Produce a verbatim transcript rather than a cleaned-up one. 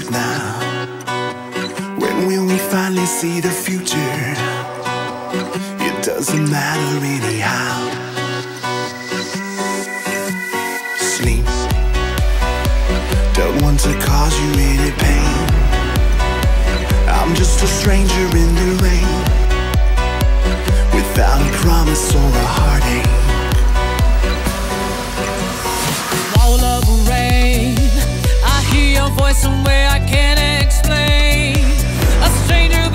truth now? When will we finally see the future? It doesn't matter anyhow. Sleep, don't want to cause you any pain. I'm just a stranger in the rain, without a promise or a heartache. Wall of rain, I hear your voice somewhere I can't explain. A stranger